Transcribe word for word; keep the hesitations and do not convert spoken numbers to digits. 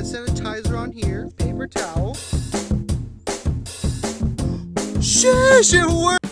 hand sanitizer on here, paper towel. Shush, it works!